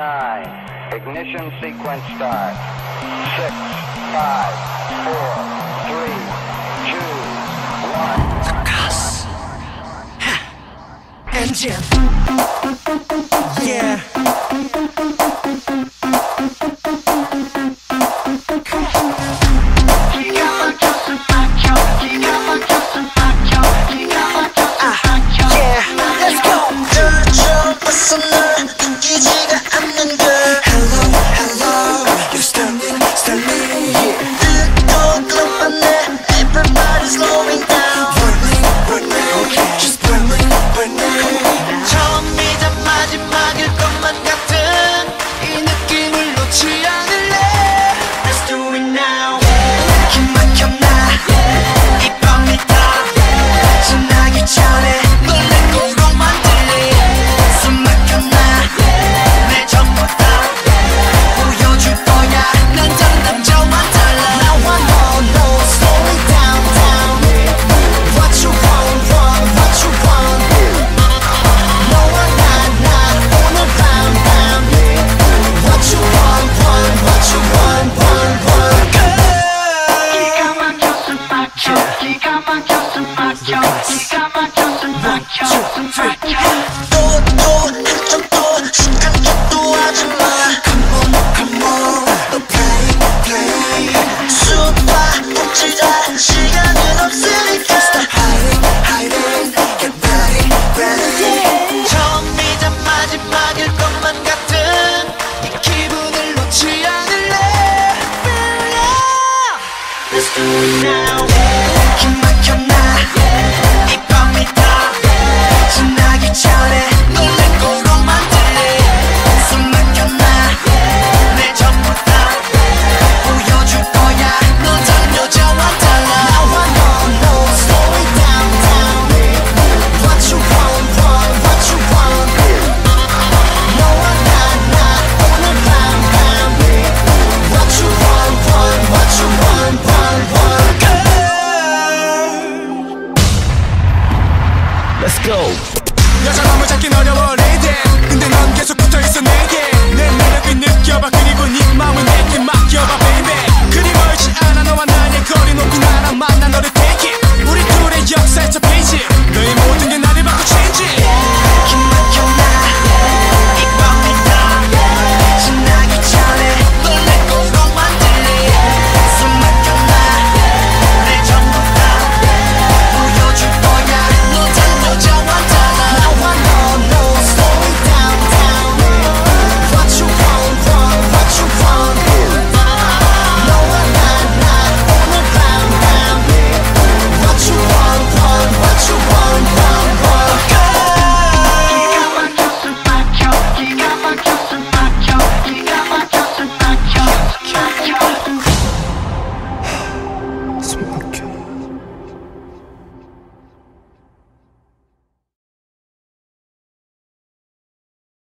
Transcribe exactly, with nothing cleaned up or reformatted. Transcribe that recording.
nine. Ignition sequence start. Six, five, four, three, two, one. K U S. Engine. Yeah. Let's go. 여자 맘을 잡긴 어려워 lady. 근데 넌 계속 붙어있어 내게. 내 매력을 느껴봐. 그리고 네 맘을 내게 맡겨봐 baby. 그리 멀지 않아 너와 나의 거리 높이 나랑 만나 너를 take it. 우리 둘